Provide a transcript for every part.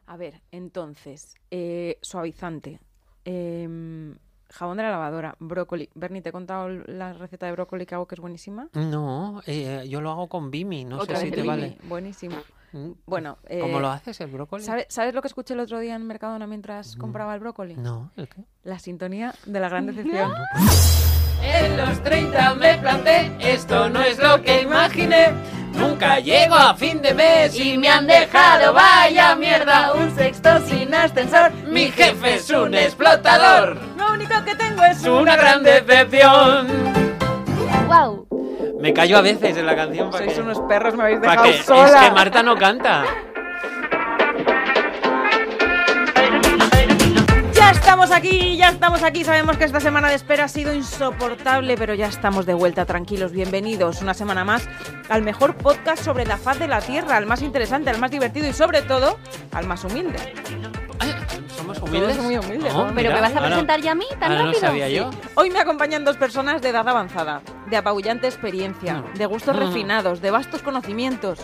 A ver, entonces, suavizante, jabón de la lavadora, brócoli. Berni, ¿te he contado la receta de brócoli que hago, que es buenísima? No, yo lo hago con Bimi, no sé si te vale. Buenísimo. Bueno, ¿Cómo lo haces, el brócoli? ¿Sabes lo que escuché el otro día en Mercadona mientras compraba el brócoli? No, ¿el qué? La sintonía de La Gran Decepción. En los 30 me planté, esto no es lo que imaginé. Nunca llego a fin de mes y me han dejado, vaya mierda, un sexto sin ascensor. Mi jefe es un explotador. Lo único que tengo es Una gran decepción. ¡Wow! Me callo a veces en la canción para Sois que... unos perros, me habéis para dejado que... sola. Es que Marta no canta. Ya estamos aquí. Sabemos que esta semana de espera ha sido insoportable, pero ya estamos de vuelta, tranquilos. Bienvenidos una semana más al mejor podcast sobre la faz de la Tierra, al más interesante, al más divertido y sobre todo al más humilde. ¿Somos humildes? Somos muy humildes. No, ¿no? ¿Pero mira, me vas a ahora- presentar ya a mí tan ahora rápido? no sabía yo. Hoy me acompañan dos personas de edad avanzada, de apabullante experiencia, de gustos refinados, de vastos conocimientos.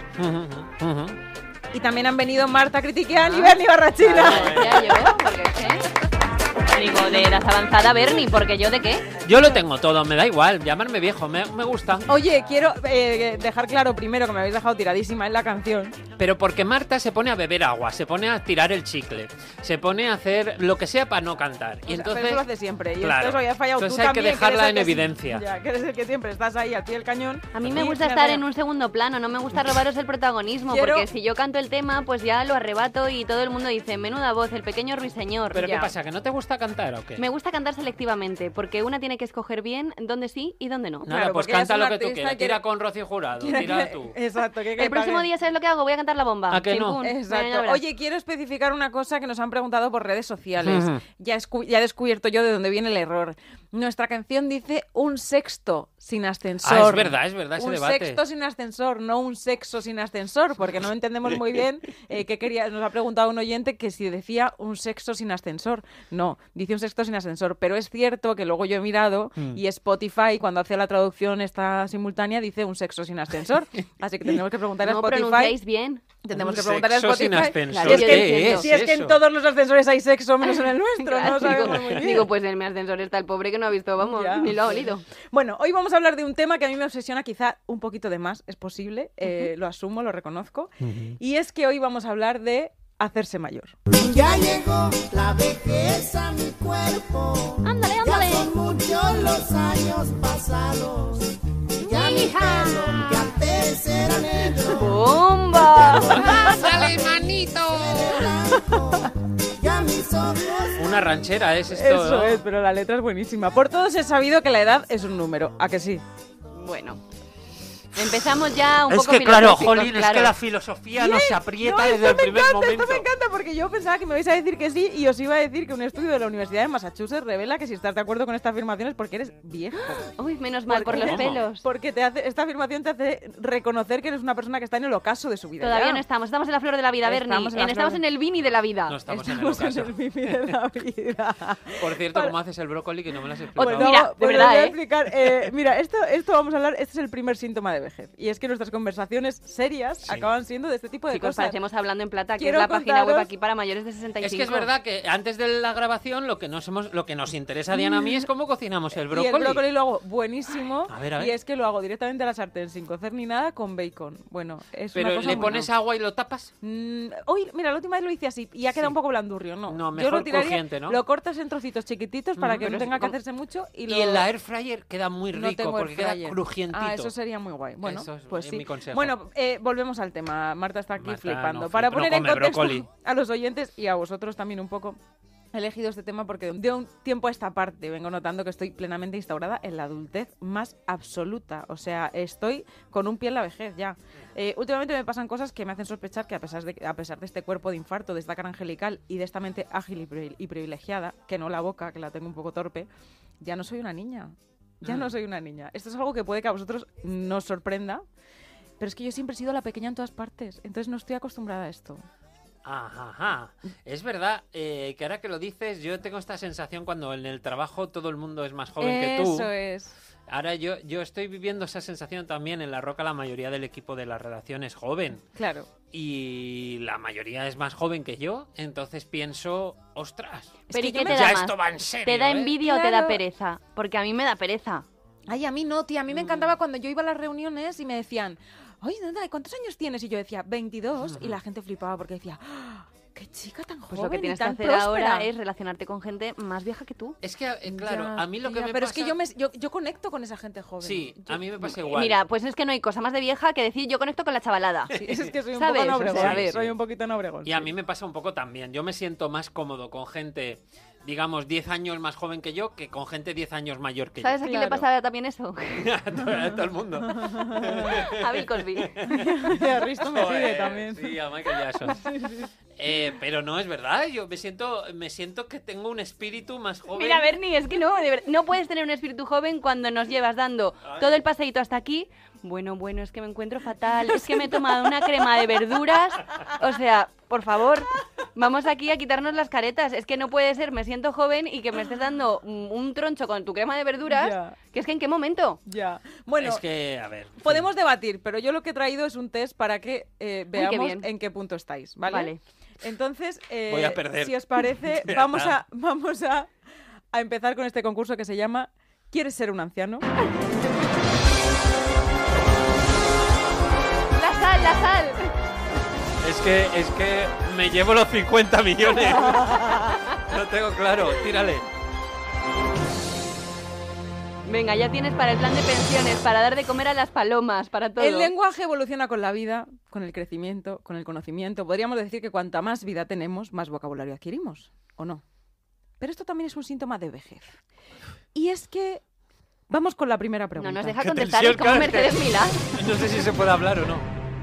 Y también han venido Marta Critiquian y Berni Barrachina. Ya yo, porque ¿qué? Digo, de edad avanzada, Berni, porque yo de qué. Yo lo tengo todo, me da igual, llamarme viejo, me gusta. Oye, quiero dejar claro primero que me habéis dejado tiradísima en la canción. Pero porque Marta se pone a beber agua, se pone a tirar el chicle, se pone a hacer lo que sea para no cantar. Y O sea, entonces, pero eso lo hace siempre. Y claro, entonces hoy has fallado entonces tú hay que también, dejarla eres el en que evidencia. Ya, que eres el que siempre estás ahí al pie del cañón. A mí me Y gusta me estar hace- en un segundo plano, no me gusta robaros el protagonismo, Quiero- porque si yo canto el tema, pues ya lo arrebato y todo el mundo dice, menuda voz, el pequeño ruiseñor. ¿Pero Ya. qué pasa, que no te gusta cantar o qué? Me gusta cantar selectivamente, porque una tiene que escoger bien dónde sí y dónde no. Nada, Claro, pues porque ella es canta lo una que tú artista quieras, que- tira con Rocío Jurado, tira tú. Exacto. Que El próximo día, ¿sabes lo que hago? Voy a cantar la bomba. ¿A que no? Chimpún. Venga, ya Exacto. verás. Oye, quiero especificar una cosa que nos han preguntado por redes sociales. Ujú. Ya he descubierto yo de dónde viene el error. Nuestra canción dice un sexto sin ascensor. Ah, es verdad ese un debate. sexto sin ascensor, no un sexo sin ascensor, porque no entendemos muy bien qué quería. Nos ha preguntado un oyente que si decía un sexo sin ascensor. No, dice un sexto sin ascensor, pero es cierto que luego yo he mirado y Spotify, cuando hace la traducción esta simultánea, dice un sexo sin ascensor. Así que tenemos que preguntar a No Spotify. pronunciáis bien. Tendremos Un que preguntarle a sexo sin Spotify. ascensor, Claro, yo ¿qué entiendo. Si es que en eso? todos los ascensores hay sexo menos en el nuestro, Claro, no sabemos muy bien. digo, pues en mi ascensor está el pobre que no ha visto, vamos, Ya. ni lo ha olido. Bueno, hoy vamos a hablar de un tema que a mí me obsesiona quizá un poquito de más, es posible, lo asumo, lo reconozco, y es que hoy vamos a hablar de hacerse mayor. Ya llegó la vejez a mi cuerpo. Ándale, Ya ándale. son muchos los años pasados. Ya mi pelo, que antes era negro, ¡Bomba! ¡Sale, manito! blanco. Ya mis ojos. Una ranchera es esto, Eso ¿no? es, pero la letra es buenísima. Por todos he sabido que la edad es un número, ¿a que sí? Bueno, empezamos ya un Es poco que claro, filosóficos, jolín, es claro. que la filosofía nos aprieta No, desde el primer momento. Esto me encanta porque yo pensaba que me vais a decir que sí y os iba a decir que un estudio de la Universidad de Massachusetts revela que si estás de acuerdo con esta afirmación es porque eres viejo. Uy, menos mal, por los ¿Cómo? pelos. Porque esta afirmación te hace reconocer que eres una persona que está en el ocaso de su vida. Todavía ya. no estamos en la flor de la vida, Berni. Estamos en la Estamos flor. en el vini de la vida. No estamos en el Estamos en ocaso. el Mimi de la vida. Por cierto, ¿cómo haces el brócoli? Que no me lo has explicado. Bueno, mira, de pues verdad, os voy a ¿eh? explicar. Mira, esto vamos a hablar, este es el primer síntoma de vejez. Y es que nuestras conversaciones serias Sí. acaban siendo de este tipo de Chicos, cosas. parecemos Hablando en Plata, que Quiero es la página web contaros- aquí para mayores de 65. Es que es verdad que antes de la grabación lo que nos interesa a Diana a mí es cómo cocinamos el brócoli. Y el brócoli lo hago buenísimo. A ver. Y es que lo hago directamente a la sartén sin cocer ni nada con bacon. Bueno, es Pero una cosa le muy- pones agua y lo tapas. Hoy, mira, la última vez lo hice así y ha quedado Sí. un poco blandurrio, ¿no? No, Yo mejor lo tiraría, crujiente, ¿no? Lo cortas en trocitos chiquititos para que pero no tenga es que como- hacerse mucho y, Y en la air fryer queda muy no rico tengo porque air queda fryer. crujientito. Ah, eso sería muy guay. Bueno, Eso es- pues es sí. mi consejo. Bueno, volvemos al tema. Marta está aquí Marta flipando. no Para flipa, poner no en come contexto brócoli. a los oyentes y a vosotros también un poco, he elegido este tema porque de un tiempo a esta parte vengo notando que estoy plenamente instaurada en la adultez más absoluta. O sea, estoy con un pie en la vejez ya. Últimamente me pasan cosas que me hacen sospechar que a pesar de este cuerpo de infarto, de esta cara angelical y de esta mente ágil y privilegiada, que no la boca, que la tengo un poco torpe, ya no soy una niña. Ya no soy una niña. Esto es algo que puede que a vosotros nos sorprenda, pero es que yo siempre he sido la pequeña en todas partes, entonces no estoy acostumbrada a esto. Ajá. Es verdad que ahora que lo dices, yo tengo esta sensación cuando en el trabajo todo el mundo es más joven que tú. Eso es. Ahora yo estoy viviendo esa sensación también en La Roca. La mayoría del equipo de la redacción es joven. Claro. Y la mayoría es más joven que yo. Entonces pienso, ostras, Pero ¿y yo qué me- te ya da más? esto va en serio. ¿Te da envidia o te da Claro. pereza? Porque a mí me da pereza. Ay, a mí no, tía. A mí me encantaba cuando yo iba a las reuniones y me decían, oye, Nanda, ¿cuántos años tienes? Y yo decía, 22. Y la gente flipaba porque decía, ¡ah! ¡Qué chica tan joven! Pues lo que y tienes que tan hacer próspera! ahora es relacionarte con gente más vieja que tú. Es que, claro, Ya, a mí lo que ya, me pero pasa... es que yo conecto con esa gente joven. Sí, Yo- a mí me pasa igual. Mira, pues es que no hay cosa más de vieja que decir yo conecto con la chavalada. Sí, es que soy un ¿Sabes? poco nobregón. O sea, a ver. Soy un poquito nobregón. Y a mí me pasa un poco también. Yo me siento más cómodo con gente, digamos, 10 años más joven que yo, que con gente 10 años mayor que ¿Sabes a quién le Claro. pasa también eso? yo. A todo el mundo. A Bill Cosby. Y a Risto me sigue Joder, también. Sí, a Michael Jackson. Pero no, es verdad. Yo me siento que tengo un espíritu más joven. Mira, Bernie, es que no, no puedes tener un espíritu joven cuando nos llevas dando Ay. todo el paseíto hasta aquí. Bueno, es que me encuentro fatal. Es que me he tomado una crema de verduras. O sea, por favor, vamos aquí a quitarnos las caretas. Es que no puede ser, me siento joven y que me estés dando un troncho con tu crema de verduras. Ya. Que es que ¿en qué momento? Ya. Bueno, Es que, a ver. podemos debatir, pero yo lo que he traído es un test para que veamos bien. en qué punto estáis, ¿vale? Vale. Entonces, Voy a perder. si os parece, Ya vamos está. a empezar con este concurso que se llama ¿Quieres ser un anciano? La sal. Es que me llevo los 50 millones. Lo tengo claro, tírale. Venga, ya tienes para el plan de pensiones, para dar de comer a las palomas, para todo. El lenguaje evoluciona con la vida, con el crecimiento, con el conocimiento. Podríamos decir que cuanta más vida tenemos, más vocabulario adquirimos, ¿o no? Pero esto también es un síntoma de vejez. Y es que vamos con la primera pregunta. No nos deja Qué contestar, tensión, es como claro, es que- Mercedes Milá. No sé si se puede hablar o no.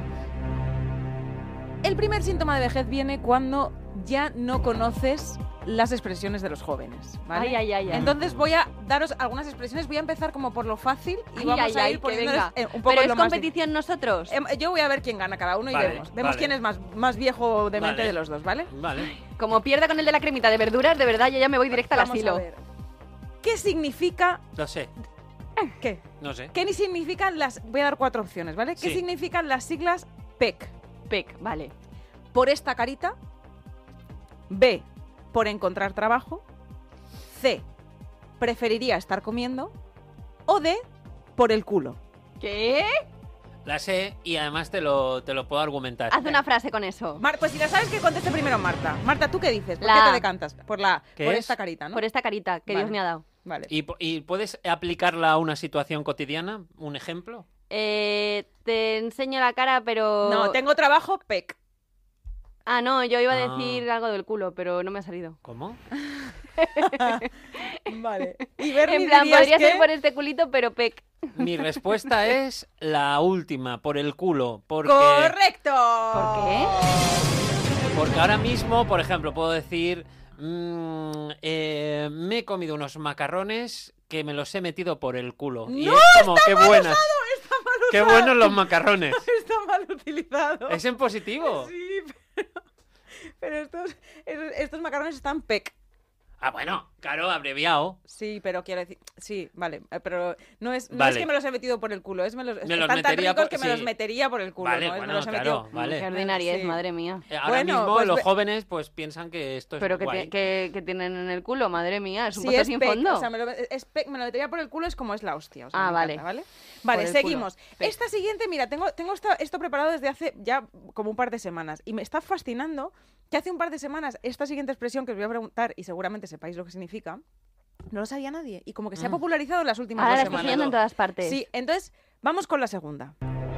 El primer síntoma de vejez viene cuando ya no conoces las expresiones de los jóvenes, ¿vale? Ay. Entonces voy a daros algunas expresiones. Voy a empezar como por lo fácil y Ay, vamos a ir que poniéndoles venga. un poco Pero en es lo más competición nosotros. Yo voy a ver quién gana cada uno y Vale, vemos vale. quién es más viejo de mente Vale. de los dos, ¿vale? Vale. Como pierda con el de la cremita de verduras, de verdad yo ya me voy directa al Vamos asilo. a ver. ¿Qué significa Lo sé, qué? no sé. ¿Qué ni significan las? Voy a dar 4 opciones, ¿vale? ¿Qué Sí. significan las siglas PEC? Pec, vale. Por esta carita. B, por encontrar trabajo. C, preferiría estar comiendo. O D, por el culo. ¿Qué? La sé y además te lo puedo argumentar. Haz una frase con eso. Pues si la sabes, que conteste primero Marta. Marta, ¿tú qué dices? ¿Por La qué te A. decantas? Por ¿Qué por es? esta carita, ¿no? Por esta carita que Vale. Dios me ha dado. Vale. ¿Y puedes aplicarla a una situación cotidiana? ¿Un ejemplo? Te enseño la cara, pero... No, tengo trabajo, PEC. Ah, no, yo iba a Ah. decir algo del culo, pero no me ha salido. ¿Cómo? Vale. Y Bernie, En plan, dirías podría que- ser por este culito, pero pec. Mi respuesta es la última, por el culo. Porque, ¡Correcto! ¿Por qué? porque ahora mismo, por ejemplo, puedo decir... me he comido unos macarrones que me los he metido por el culo. Y ¡No, es como, qué buenas. Está mal Qué usado. buenos los macarrones. Está mal utilizado. Es en positivo. Sí, pero estos macarrones están PEC. Ah, bueno, claro, abreviado. Sí, pero quiero decir... Sí, vale. Pero no es Vale. que me los he metido por el culo. Me los están tan metería ricos por- que me sí. los metería por el culo. Vale, ¿no? Me bueno, los he claro, metido... vale. Qué ordinaria es, Sí. madre mía. Ahora Bueno, mismo pues los ve- jóvenes pues piensan que esto es Pero guay. que tienen en el culo, madre mía, es un Sí, pozo es sin PEC, fondo. o sea, me lo metería por el culo, es como es la hostia. O sea, Ah, me vale. encanta, ¿vale? Vale, el seguimos. culo. PEC. Esta siguiente, mira, tengo esto preparado desde hace ya como un par de semanas y me está fascinando que hace un par de semanas esta siguiente expresión que os voy a preguntar y seguramente sepáis lo que significa, no lo sabía nadie y como que se ha popularizado en las últimas Ahora la 2 estoy semanas. viendo en todas partes. Sí, entonces vamos con la segunda.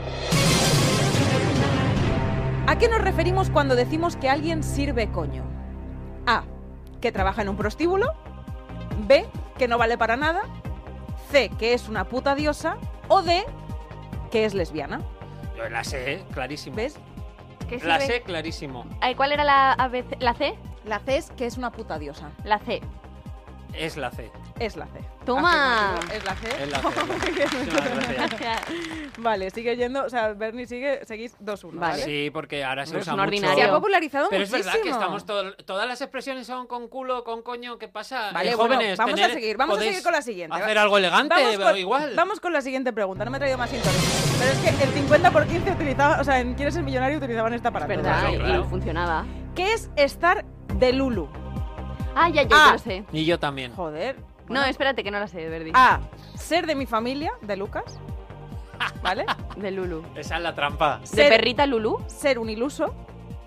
¿A qué nos referimos cuando decimos que alguien sirve coño? A, que trabaja en un prostíbulo. B, que no vale para nada. C, que es una puta diosa. O D, que es lesbiana. Yo la sé, clarísimo. ¿Ves? ¿Qué La sirve? sé clarísimo. Ay, ¿cuál era la ABC? ¿La C? La C es que es una puta diosa. La C. Es la C. Es la C. ¡Toma! Afirmativo, es la C. Es la C. Muy bien, Muchísimas gracias. Vale, sigue yendo, o sea, Bernie seguís 2-1, Vale. ¿vale? Sí, porque ahora se Es usa un mucho. ordinario. Se ha popularizado Pero es muchísimo. verdad que estamos todas las expresiones son con culo, con coño, ¿qué pasa? Vale, bueno, Jóvenes, vamos a seguir con la siguiente. Hacer algo elegante, igual. Vamos con la siguiente pregunta, no me he traído más sintonía. Pero es que el 50 por 15 utilizaba, o sea, en ¿Quieres ser millonario? Utilizaban esta para Es verdad, Claro, claro. y funcionaba. ¿Qué es estar de Lulu? Ya, Ah. yo lo sé. Y yo también. Joder. No, espérate, que no la sé, Verdi. A. Ser de mi familia, de Lucas. ¿Vale? De Lulu. Esa es la trampa. ¿De Ser- perrita Lulu? Ser un iluso.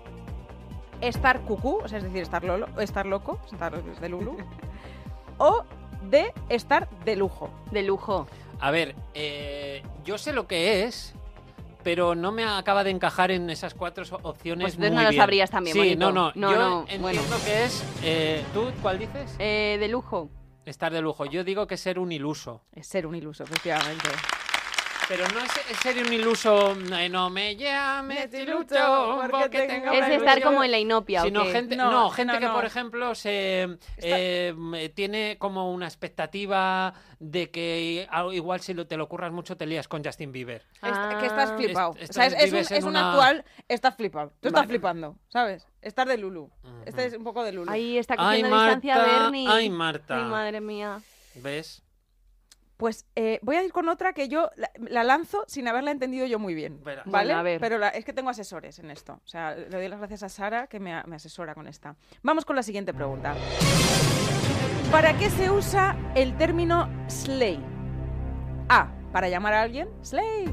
Estar cucú, o sea, es decir, estar loco, estar de Lulu. O de estar de lujo. De lujo. A ver, yo sé lo que es, pero no me acaba de encajar en esas 4 opciones. Pues entonces muy no lo bien. sabrías también, Sí, bonito. no. No, Yo no, entiendo bueno. que es. ¿Tú cuál dices? De lujo. Estar de lujo. Yo digo que ser un iluso. Es ser un iluso, efectivamente. Pero no es ser un iluso. No me llames iluso porque tengo Es una estar ilusión. como en la inopia, ¿o Sino qué? gente, No, gente no, que, no. por ejemplo, tiene como una expectativa de que igual si te lo curras mucho te lías con Justin Bieber. Que estás flipado. Est- O sea, vives en es un una- actual, estás flipado. Tú estás Vale. flipando, ¿sabes? Estar de Lulu. Este es un poco de Lulu. Ahí está Ay, cogiendo distancia Marta, Bernie. ay, Marta. Ay, madre mía. ¿Ves? Pues voy a ir con otra que yo la lanzo sin haberla entendido yo muy bien. Verás. ¿Vale? Bueno, a ver. Pero es que tengo asesores en esto. O sea, le doy las gracias a Sara que me asesora con esta. Vamos con la siguiente pregunta. ¿Para qué se usa el término slay? A. Para llamar a alguien. Slay.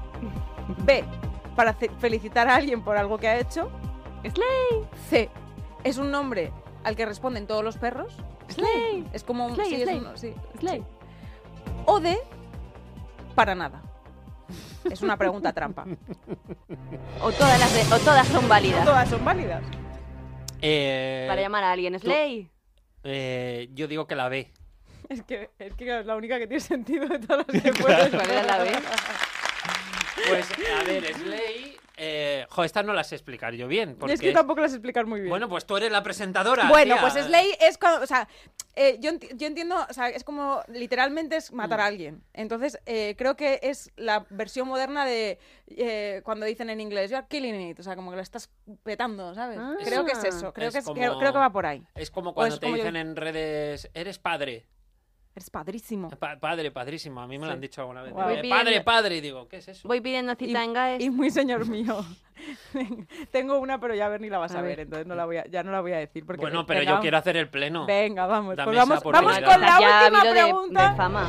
B. Para felicitar a alguien por algo que ha hecho. Slay. C. Es un nombre al que responden todos los perros. Slay. Es como un... Slay, sí, es slay. un- sí, Slay. sí. O D. Para nada. Es una pregunta trampa. O todas son válidas. Todas son válidas. Para llamar a alguien. Slay. Yo digo que la B. Es que es la única que tiene sentido de todas las que puedes. ¿Cuál era la B? Pues, a ver, Slay... esta no la sé explicar yo bien. Y Porque es que tampoco las explicar muy bien. Bueno, pues tú eres la presentadora. Bueno, tía. pues Slay es cuando, o sea, yo entiendo, o sea, es como literalmente es matar a alguien. Entonces, creo que es la versión moderna de cuando dicen en inglés, you're killing it, o sea, como que lo estás petando, ¿sabes? Ah. Creo que es eso, creo Es que, como- creo que va por ahí. Es como cuando es te como yo- dicen en redes, eres padre. Eres padrísimo. Padre, padrísimo. A mí me lo Sí. han dicho alguna vez. Guau. Voy Padre, pidiendo- padre. Y digo, ¿qué es eso? Voy pidiendo cita en GAES. Y muy señor mío. Tengo una, pero ya Berni la vas a, A ver, ver. entonces ya no la voy a decir. Porque Bueno, pero venga, yo quiero hacer el pleno. Venga, vamos. Dame Pues esa vamos oportunidad. con la Ya ha última habido pregunta. de fama.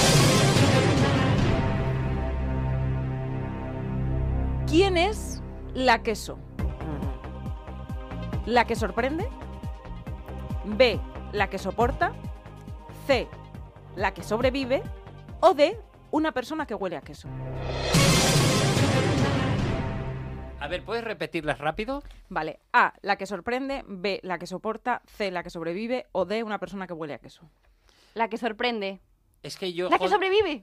¿Quién es la queso? ¿La que sorprende? B. La que soporta. C. La que sobrevive. O D. Una persona que huele a queso. A ver, ¿puedes repetirlas rápido? Vale. A. La que sorprende. B. La que soporta. C. La que sobrevive. O D. Una persona que huele a queso. La que sorprende. Es que yo... La que joder, sobrevive.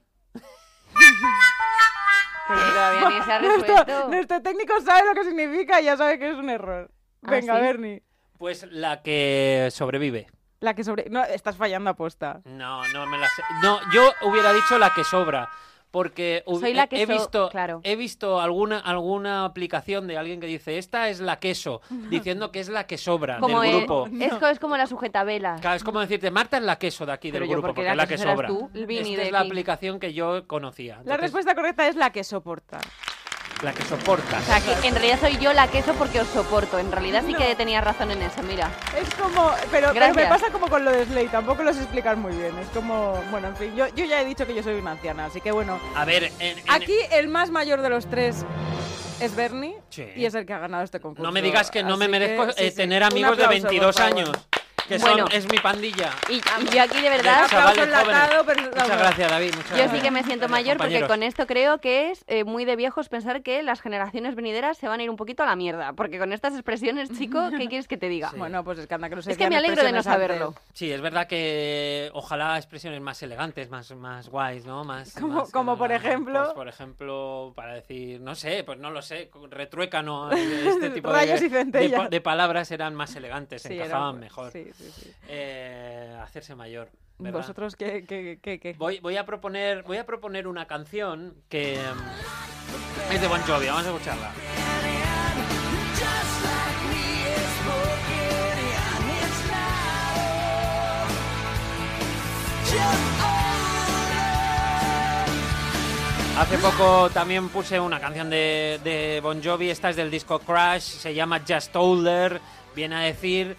Pero todavía ni se ha resuelto. Nuestro técnico sabe lo que significa y ya sabe que es un error. ¿Ah, Venga, sí? Bernie. Pues la que sobrevive. La que sobre... No, estás fallando aposta. No me la sé. No, yo hubiera dicho la que sobra. Porque Soy la que he visto, claro. he visto alguna aplicación de alguien que dice esta es la queso, diciendo que es la que sobra Como del el- grupo. es como la sujetavelas. Claro, es como decirte, Marta es la queso de aquí Pero del yo, grupo, porque porque es la que queso serás sobra. tú, el Vini Esta de es la aquí. aplicación que yo conocía. La Entonces, respuesta correcta es la que soporta. La que soporta. O sea, que en realidad soy yo la queso porque os soporto. En realidad sí que tenía razón en eso, mira. Es como... Pero me Gracias. pasa como con lo de Slay, tampoco lo sé explicar muy bien. Es como... Bueno, en fin, yo ya he dicho que yo soy una anciana, así que bueno. A ver, Aquí el más mayor de los tres es Bernie Sí. y es el que ha ganado este concurso. no me digas que no me Así merezco sí, sí. tener Un amigos de aplauso, por 22 favor. años, que Bueno. es mi pandilla. Y yo aquí de verdad, Un aplauso Chavales enlatado, pero... Muchas gracias, David. Muchas yo gracias. sí que me siento Gracias, mayor porque compañeros. con esto creo que es muy de viejos pensar que las generaciones venideras se van a ir un poquito a la mierda. Porque con estas expresiones, chico, ¿qué quieres que te diga? Sí. Bueno, pues es que anda que no sé. Es que me alegro de no saberlo. Sí, es verdad que ojalá expresiones más elegantes, más guays, ¿no? Como por ejemplo. Pues, por ejemplo, para decir, no sé, pues no lo sé, retruécano, este tipo Rayos y centellas. de palabras eran más elegantes, Sí, encajaban era- mejor. sí. Hacerse mayor. ¿Verdad? ¿Vosotros qué? Voy a proponer una canción que es de Bon Jovi. Vamos a escucharla. Hace poco también puse una canción de Bon Jovi. Esta es del disco Crash, se llama Just Older. Viene a decir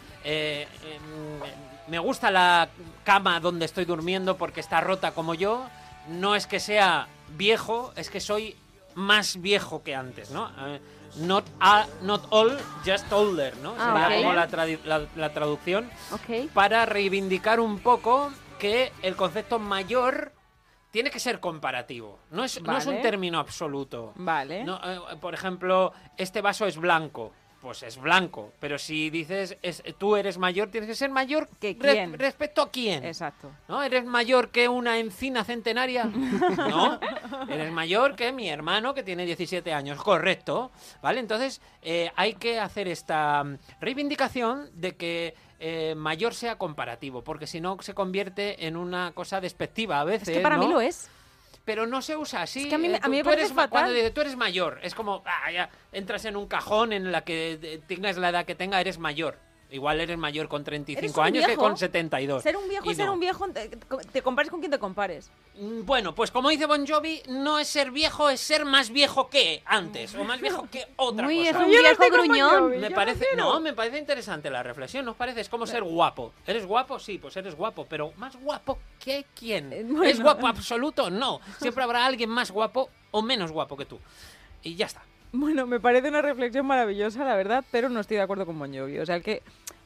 me gusta la cama donde estoy durmiendo porque está rota como yo. No es que sea viejo, es que soy más viejo que antes, ¿no? Not all, just older, ¿no? Sería okay. como la traducción. Ok. Para reivindicar un poco que el concepto mayor tiene que ser comparativo. No es un término absoluto. Vale. No, por ejemplo, este vaso es blanco. Pues es blanco, pero si dices tú eres mayor, tienes que ser mayor ¿que quién? ¿Respecto a quién? Exacto. ¿No? ¿Eres mayor que una encina centenaria? No, eres mayor que mi hermano que tiene 17 años, correcto, ¿vale? Entonces hay que hacer esta reivindicación de que mayor sea comparativo, porque si no se convierte en una cosa despectiva a veces, Es que para mí lo es. Pero no se usa así. Es que a mí me tú parece eres, fatal. Cuando dices tú eres mayor, es como, ya entras en un cajón en la que tengas la edad que tenga, eres mayor. Igual eres mayor con 35 años viejo. que con 72. Ser un viejo Y es ser no. un viejo, te compares con quien te compares. Bueno, pues como dice Bon Jovi, no es ser viejo, es ser más viejo que antes, o más viejo que otra Uy, cosa. es un Yo no viejo estoy con Bon gruñón. Jovi. Me Yo parece, no quiero. no, me parece interesante la reflexión, ¿nos parece? Es como ser guapo. ¿Eres guapo? Sí, pues eres guapo, pero ¿más guapo que quién? Bueno. ¿Es guapo absoluto? No. Siempre habrá alguien más guapo o menos guapo que tú. Y ya está. Bueno, me parece una reflexión maravillosa, la verdad, pero no estoy de acuerdo con Bon Jovi. O sea, el que...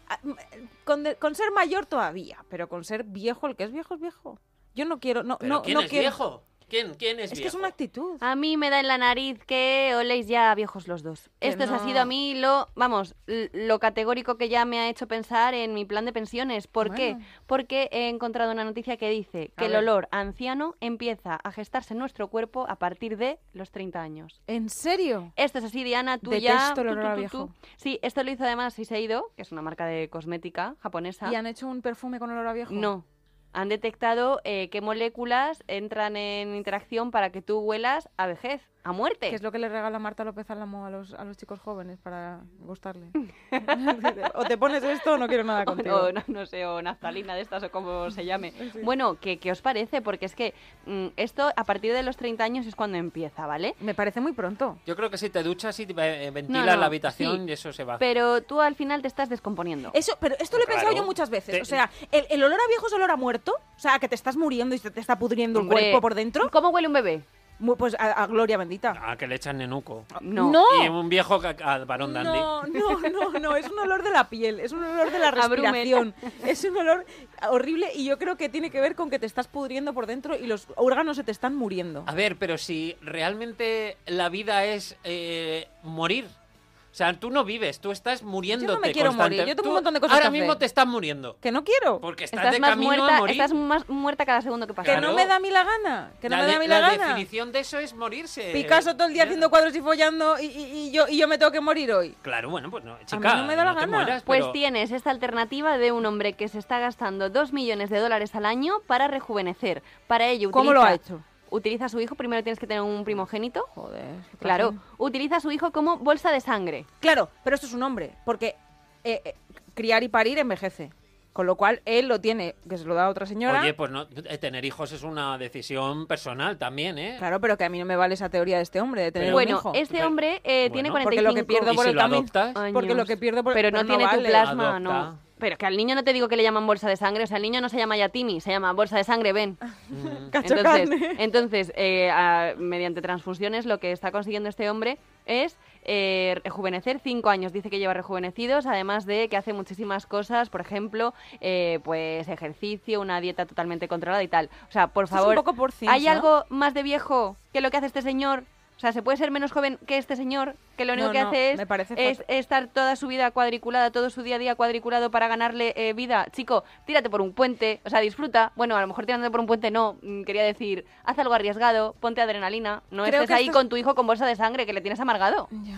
Con ser mayor todavía, pero con ser viejo, el que es viejo es viejo. Yo no quiero... No, ¿Pero no, quién no es quiero... viejo? ¿Quién es Es que viejo? es una actitud. A mí me da en la nariz que oléis ya viejos los dos. Que Esto no. ha sido a mí lo categórico que ya me ha hecho pensar en mi plan de pensiones. ¿Por qué? Bueno. Porque he encontrado una noticia que dice que A el ver. olor a anciano empieza a gestarse en nuestro cuerpo a partir de los 30 años. ¿En serio? Esto es así, Diana, tú Detesto ya... el olor a tú. viejo. Sí, esto lo hizo además Shiseido, que es una marca de cosmética japonesa. ¿Y han hecho un perfume con olor a viejo? No. Han detectado qué moléculas entran en interacción para que tú huelas a vejez, a muerte. ¿Qué es lo que le regala Marta López Álamo a los chicos jóvenes para gustarle? O te pones esto o no quiero nada contigo. O no sé, o naftalina de estas o como se llame. Bueno, ¿qué os parece? Porque es que esto a partir de los 30 años es cuando empieza, ¿vale? Me parece muy pronto. Yo creo que si te duchas y ventilas la habitación, sí, y eso se va. Pero tú al final te estás descomponiendo. Eso, pero esto lo he Claro. pensado yo muchas veces. O sea, el olor a viejo es olor a muerto. O sea, que te estás muriendo y se te está pudriendo Hombre, el cuerpo por dentro. ¿Cómo huele un bebé? Pues a gloria bendita. Que le echan nenuco. No. No. Y un viejo al varón dandy. No, es un olor de la piel, es un olor de la A Brummel. respiración, es un olor horrible y yo creo que tiene que ver con que te estás pudriendo por dentro y los órganos se te están muriendo. A ver, pero si realmente la vida es morir. O sea, tú no vives, tú estás muriéndote. Yo no me quiero constante. morir, yo tengo Tú un montón de cosas ahora que hacer. mismo te estás muriendo. Que no quiero, Porque estás Estás de más camino a muerta, morir. estás más muerta cada segundo que pasa. que Claro. no me da a mí la gana, que no me da a mí la la gana. definición de eso es morirse. Picasso todo el día haciendo cuadros y follando y yo me tengo que morir hoy. Claro, bueno, pues no, chica, no me da la te gana. mueras, Pues pero- tienes esta alternativa de un hombre que se está gastando 2 millones de dólares al año para rejuvenecer. Para ello ¿Cómo lo ha hecho? Utiliza a su hijo, primero tienes que tener un primogénito. Joder. qué Claro, trajín. utiliza a su hijo como bolsa de sangre. Claro, pero esto es un hombre, porque criar y parir envejece. Con lo cual, él lo tiene, que se lo da a otra señora. Oye, pues no, tener hijos es una decisión personal también, ¿eh? Claro, pero que a mí no me vale esa teoría de este hombre, de tener Pero- un Bueno, hijo. este Pero- hombre bueno, tiene porque 45 lo que pierdo ¿Y por si el lo camino. adoptas? años. Porque lo que pierdo por Pero no tiene tu vale. plasma, Adopta. no. Pero que al niño no te digo que le llaman bolsa de sangre, o sea, el niño no se llama Yatimi, se llama bolsa de sangre, ven. Cacho Entonces, carne. entonces mediante transfusiones lo que está consiguiendo este hombre es rejuvenecer 5 años. Dice que lleva rejuvenecidos, además de que hace muchísimas cosas, por ejemplo, pues ejercicio, una dieta totalmente controlada y tal. O sea, por Esto es favor, un poco por Sims, ¿hay ¿no? algo más de viejo que lo que hace este señor? O sea, ¿se puede ser menos joven que este señor? Que lo único No, que no, hace me parece es estar toda su vida cuadriculada, todo su día a día cuadriculado para ganarle vida. Chico, tírate por un puente, o sea, disfruta. Bueno, a lo mejor tirándote por un puente no, quería decir, haz algo arriesgado, ponte adrenalina. No Creo estés que ahí esto es- con tu hijo con bolsa de sangre, que le tienes amargado. Ya.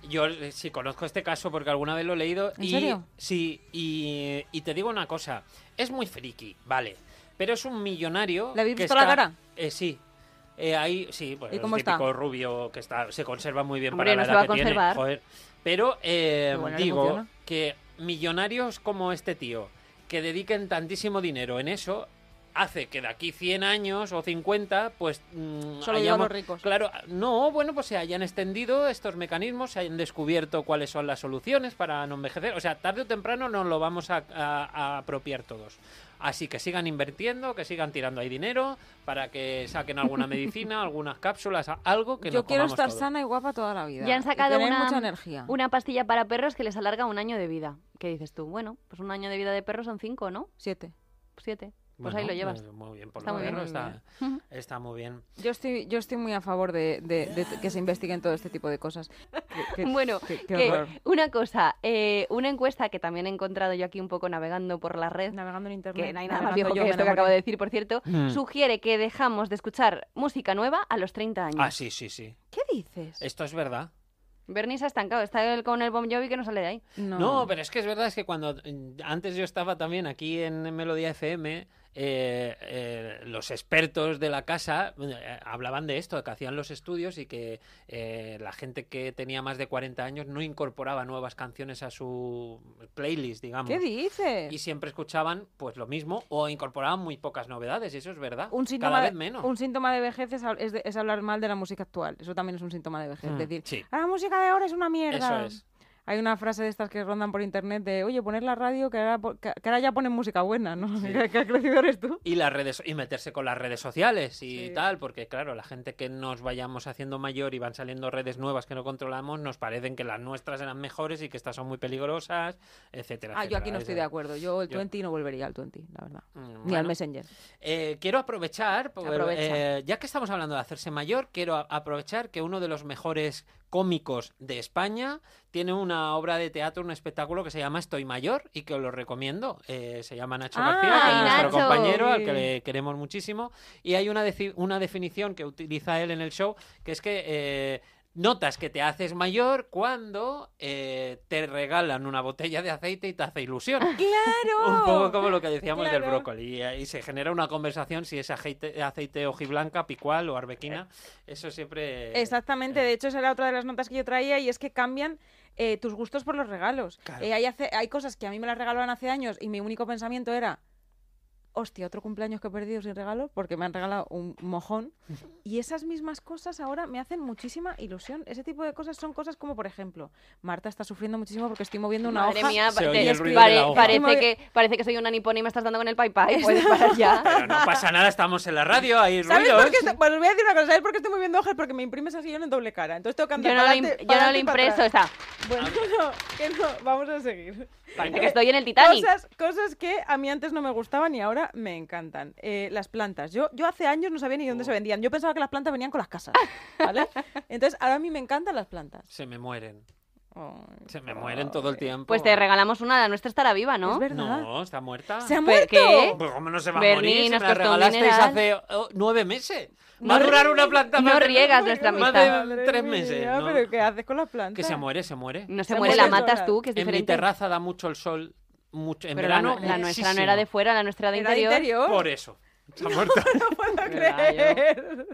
Yo sí conozco este caso porque alguna vez lo he leído. ¿En serio? Sí, y te digo una cosa. Es muy friki, vale. Pero es un millonario. ¿Le habéis que visto la cara? Sí. Ahí, sí, pues ¿Y cómo el típico está? rubio que se conserva muy bien Hombre, para la no se edad va a que tiene. conservar. Joder. Pero bueno, le digo funciona. que millonarios como este tío, que dediquen tantísimo dinero en eso, hace que de aquí 100 años o 50, pues... Solo digo a los ricos. Claro, no, bueno, pues se hayan extendido estos mecanismos, se hayan descubierto cuáles son las soluciones para no envejecer. O sea, tarde o temprano nos lo vamos a apropiar todos. Así que sigan invirtiendo, que sigan tirando ahí dinero para que saquen alguna medicina, algunas cápsulas, algo que Yo nos quiero comamos estar todo. sana y guapa toda la vida. Ya han y sacado tener mucha energía. una pastilla para perros que les alarga 1 año de vida. ¿Qué dices tú? Bueno, pues 1 año de vida de perro son 5, ¿no? 7. 7. Pues Bueno, ahí lo llevas. Muy bien, por Está lo muy bien. menos Ujú. está muy bien. Yo estoy muy a favor de que se investiguen todo este tipo de cosas. Bueno, qué que horror. una cosa, una encuesta que también he encontrado yo aquí un poco navegando por la red, Navegando en internet. que no hay nada más navegando viejo yo, que me esto que enamoré. acabo de decir, por cierto, Mm. sugiere que dejamos de escuchar música nueva a los 30 años. Ah, sí, sí, sí. ¿Qué dices? Esto es verdad. Bernie se ha estancado, está con el Bon Jovi que no sale de ahí. No, pero es que es verdad, es que cuando antes yo estaba también aquí en Melodía FM, los expertos de la casa hablaban de esto, que hacían los estudios y que la gente que tenía más de 40 años no incorporaba nuevas canciones a su playlist, digamos. ¿Qué dices? Y siempre escuchaban pues lo mismo o incorporaban muy pocas novedades, y eso es verdad. Un síntoma, Cada vez menos. un síntoma de vejez es hablar mal de la música actual. Eso también es un síntoma de vejez. Mm, Es decir, sí. la música de ahora es una mierda. Eso es. Hay una frase de estas que rondan por internet de, oye, poner la radio que ahora ya ponen música buena, ¿no? Sí. ¿Qué ha crecido eres tú? Y las redes y meterse con las redes sociales y Sí. tal, porque claro, la gente que nos vayamos haciendo mayor y van saliendo redes nuevas que no controlamos, nos parecen que las nuestras eran mejores y que estas son muy peligrosas, etcétera. Ah, yo aquí etcétera. no estoy de acuerdo. Yo el Yo- 20 no volvería al 20, la verdad. Ni Bueno, al Messenger. quiero aprovechar, Aprovecha. ya que estamos hablando de hacerse mayor, quiero aprovechar que uno de los mejores cómicos de España tiene una obra de teatro, un espectáculo que se llama Estoy Mayor y que os lo recomiendo. Se llama Nacho ¡Ay, García, que es nuestro Nacho! compañero, al que Sí. le queremos muchísimo. Y hay una definición que utiliza él en el show, que es que notas que te haces mayor cuando te regalan una botella de aceite y te hace ilusión. ¡Claro! Un poco como lo que decíamos del Claro. brócoli. Y se genera una conversación si es aceite hojiblanca, picual o arbequina. Eso siempre... Exactamente, de hecho esa era otra de las notas que yo traía y es que cambian tus gustos por los regalos. Claro. Hay cosas que a mí me las regalaban hace años y mi único pensamiento era, hostia, otro cumpleaños que he perdido sin regalo porque me han regalado un mojón. Y esas mismas cosas ahora me hacen muchísima ilusión. Ese tipo de cosas son cosas como, por ejemplo, Marta está sufriendo muchísimo porque estoy moviendo una Madre hoja. mía, Se oye te- el ruido de la hoja. parece que soy una nipona y me estás dando con el pai pai. Puedes parar ya. Pero no pasa nada, estamos en la radio, hay ¿Sabes ruidos. por qué? Pues os voy a decir una cosa, ¿sabes por qué estoy moviendo hojas? Porque me imprimes así en doble cara. Entonces tengo que andar Yo no para lo, adelante, yo para no lo he adelante y para impreso, atrás. está. Bueno, que no, vamos a seguir. Parece que estoy en el Titanic. Cosas que a mí antes no me gustaban y ahora me encantan. Las plantas. Yo hace años no sabía ni dónde se vendían. Yo pensaba que las plantas venían con las casas, ¿vale? Entonces ahora a mí me encantan las plantas. Se me mueren. Ay, Se me mueren todo el tiempo. Pues te regalamos una, la nuestra estará viva, ¿no? Es verdad. No, está muerta. ¿Se ha ¿Pero muerto? qué? Pues cómo no se va a Berni, morir, si me nos la costó un regalasteis dineral. hace 9 meses. No Va a durar rie- una planta no más de- riegas nuestra más amistad. de 3 meses. ¿no? ¿Pero qué haces con las plantas? Que se muere, se muere. No se Se muere, la muere matas sola. tú, que es En mi diferente. terraza da mucho el sol. Mucho, en Pero verano, la nuestra no muchísimo. era de fuera, la nuestra era de Era de interior. interior. Por eso. Se ha muerto. No puedo Verdad, creer.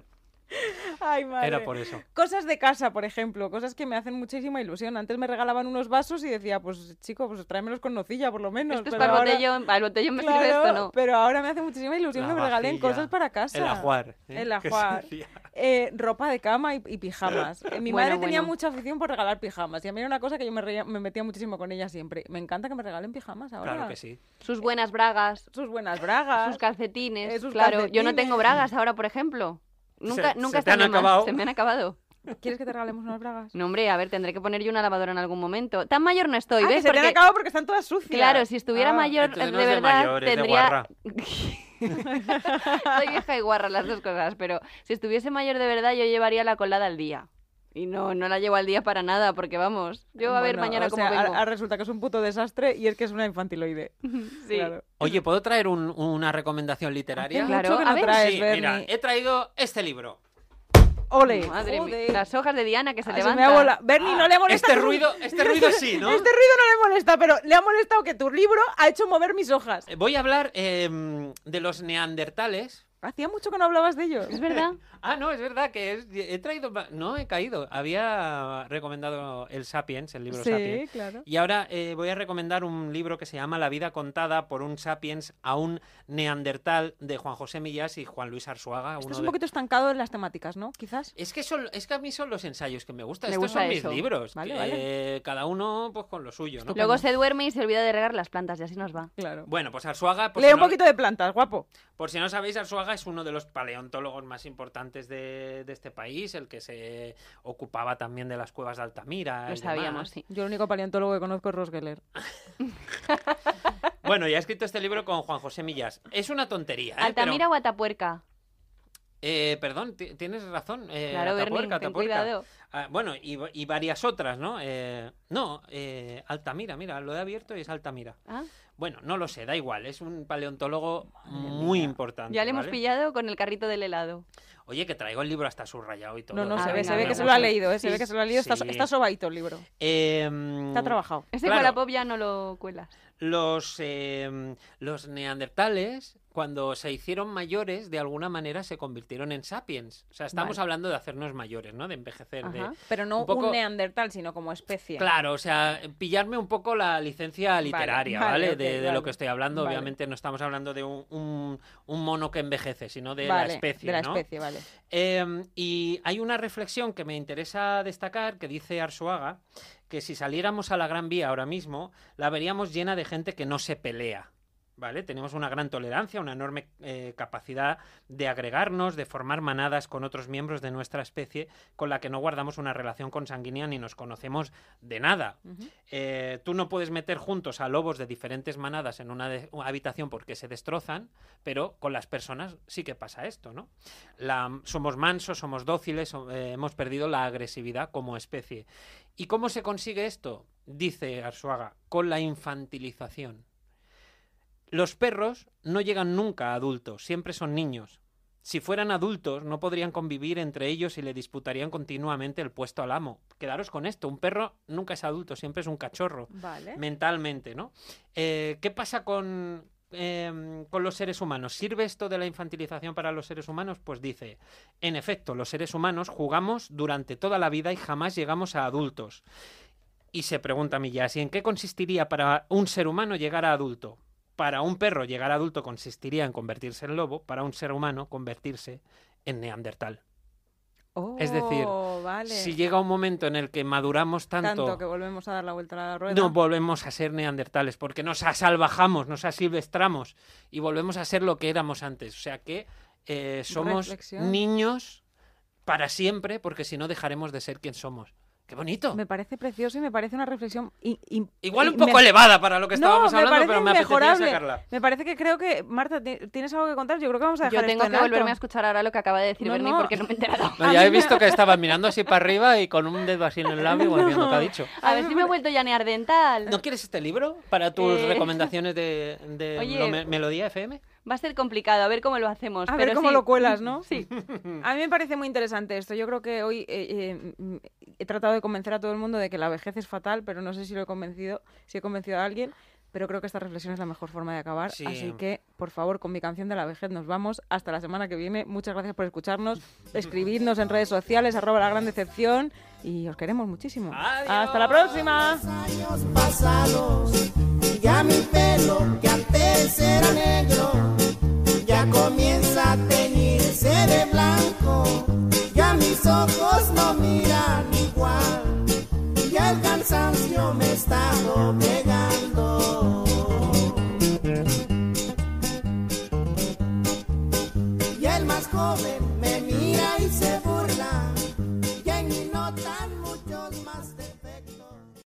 Ay, madre. Era por eso. Cosas de casa, por ejemplo, cosas que me hacen muchísima ilusión. Antes me regalaban unos vasos y decía, pues chico, pues tráemelos con nocilla por lo menos. Esto es pero para el ahora- botellón, me Claro, sirve esto, ¿no? pero ahora me hace muchísima ilusión La que me regalen vajilla. cosas para casa. El ajuar. El que se ajuar. decía. Ropa de cama y pijamas. Mi Bueno, madre tenía bueno. mucha afición por regalar pijamas y a mí era una cosa que yo me metía muchísimo con ella siempre. Me encanta que me regalen pijamas ahora. Claro que sí. Sus buenas bragas, Sus buenas bragas. sus calcetines. sus Claro, yo no calcetines. tengo bragas ahora, por ejemplo. Nunca se nunca te han están de más, acabado. se me han acabado. ¿Quieres que te regalemos unas bragas? No, hombre, a ver, tendré que poner yo una lavadora en algún momento. Tan mayor no estoy, Ah, que ¿ves? se te han Porque, acabado porque están todas sucias. claro, si estuviera Ah, mayor, entonces de no es de verdad, mayor, es de tendría... guarra. Soy vieja y guarra, las dos cosas, pero si estuviese mayor de verdad, yo llevaría la colada al día. Y no la llevo al día para nada, porque vamos, yo a ver Bueno, mañana o cómo sea, vengo. ahora resulta que es un puto desastre y es que es una infantiloide. Sí. Claro. Oye, ¿puedo traer una recomendación literaria? Hace Claro, mucho que a no ver. traes, Sí, Berni. mira, he traído este libro. Ole. Madre Joder. mía, las hojas de Diana que se Ay, se me ha volado. levantan. Bernie, no le molesta. Este ruido sí, ¿no? Este ruido no le molesta, pero le ha molestado que tu libro ha hecho mover mis hojas. Voy a hablar de los neandertales. Hacía mucho que no hablabas de ellos. ¿Es verdad? Ah, no, es verdad que he traído... No, he caído. Había recomendado el Sapiens, el libro Sí, Sapiens. claro. Y ahora voy a recomendar un libro que se llama La vida contada por un Sapiens a un neandertal, de Juan José Millás y Juan Luis Arzuaga. Estás uno un de- poquito estancado en las temáticas, ¿no? Quizás. Es que a mí son los ensayos que me gustan. Me Estos gusta son eso. mis libros. Vale, que, vale. cada uno pues con lo suyo, ¿no? Luego se duerme y se olvida de regar las plantas y así nos va. Claro. Bueno, pues Arzuaga... Lee un poquito de plantas, guapo. Por si no sabéis, Arzuaga es uno de los paleontólogos más importantes de este país, el que se ocupaba también de las cuevas de Altamira. Lo y sabíamos, demás. sí. Yo el único paleontólogo que conozco es Ross Geller. Bueno, y ha escrito este libro con Juan José Millás. Es una tontería, ¿eh? ¿Altamira o Atapuerca? Perdón, tienes razón. Claro, Bernie, Atapuerca, ten Atapuerca. cuidado. Ah, bueno, y varias otras, ¿no? Altamira, mira, lo he abierto y es Altamira. ¿Ah? Bueno, no lo sé, da igual, es un paleontólogo muy importante. Ya le hemos ¿vale? pillado con el carrito del helado. Oye, que traigo el libro hasta subrayado y todo. No, no, Ah, se ve, venga, se ve venga, que se lo ha vamos. leído, ¿eh? Se Sí. ve que se lo ha leído. Sí. Está sobadito el libro. Está trabajado. Ese Claro. Wallapop ya no lo cuelas. Los neandertales, cuando se hicieron mayores, de alguna manera se convirtieron en sapiens. O sea, estamos Vale. hablando de hacernos mayores, ¿no? De envejecer. Ajá. Pero no un poco- un neandertal, sino como especie. Claro, o sea, pillarme un poco la licencia literaria, vale, ¿vale? ok, de vale. lo que estoy hablando. Vale. Obviamente no estamos hablando de un mono que envejece, sino de Vale, la especie, de la ¿no? especie, vale. Y hay una reflexión que me interesa destacar, que dice Arzuaga, que si saliéramos a la Gran Vía ahora mismo, la veríamos llena de gente que no se pelea. ¿Vale? Tenemos una gran tolerancia, una enorme capacidad de agregarnos, de formar manadas con otros miembros de nuestra especie, con la que no guardamos una relación consanguínea ni nos conocemos de nada. Tú no puedes meter juntos a lobos de diferentes manadas en una habitación porque se destrozan, pero con las personas sí que pasa esto, ¿no? Somos mansos, somos dóciles, hemos perdido la agresividad como especie. ¿Y cómo se consigue esto? Dice Arzuaga, con la infantilización. Los perros no llegan nunca a adultos, siempre son niños. Si fueran adultos, no podrían convivir entre ellos y le disputarían continuamente el puesto al amo. Quedaros con esto, un perro nunca es adulto, siempre es un cachorro, Vale. mentalmente, ¿no? ¿Qué pasa con los seres humanos? ¿Sirve esto de la infantilización para los seres humanos? Pues dice, en efecto, los seres humanos jugamos durante toda la vida y jamás llegamos a adultos. Y se pregunta Millás, ¿y en qué consistiría para un ser humano llegar a adulto? Para un perro llegar a adulto consistiría en convertirse en lobo, para un ser humano convertirse en neandertal. Es decir, vale. Si llega un momento en el que maduramos tanto que volvemos a dar la vuelta a la rueda. no volvemos a ser neandertales, porque nos asalvajamos, nos asilvestramos y volvemos a ser lo que éramos antes. O sea que somos Reflexión. niños para siempre, porque si no dejaremos de ser quien somos. ¡Qué bonito! Me parece precioso y me parece una reflexión... Igual un poco elevada para lo que estábamos hablando, parece pero me apetecía mejorable. sacarla. Me parece que creo que... Marta, ¿tienes algo que contar? Yo creo que vamos a dejar Yo tengo esto que en volverme a alto. escuchar ahora lo que acaba de decir No, Bernie no. porque no me he enterado. No, ya he visto que estabas mirando así para arriba y con un dedo así en el labio, igual viendo qué ha dicho. A ver si me he vuelto ya neandertal. ¿No quieres este libro para tus recomendaciones de Oye, Melodía FM? Va a ser complicado, a ver cómo lo hacemos. A pero ver cómo sí. lo cuelas, ¿no? Sí. A mí me parece muy interesante esto. Yo creo que hoy he tratado de convencer a todo el mundo de que la vejez es fatal, pero no sé si lo he convencido, si he convencido a alguien. Pero creo que esta reflexión es la mejor forma de acabar. Sí. Así que, por favor, con mi canción de la vejez nos vamos. Hasta la semana que viene. Muchas gracias por escucharnos. Escribidnos en redes sociales, @lagrandecepción. Y os queremos muchísimo. Adiós. ¡Hasta la próxima! Años pasados, ya mi pelo que antes era negro, ya comienza a teñirse de blanco, ya mis ojos no miran igual, ya el cansancio me está doblegando. Y el más joven me mira y se burla.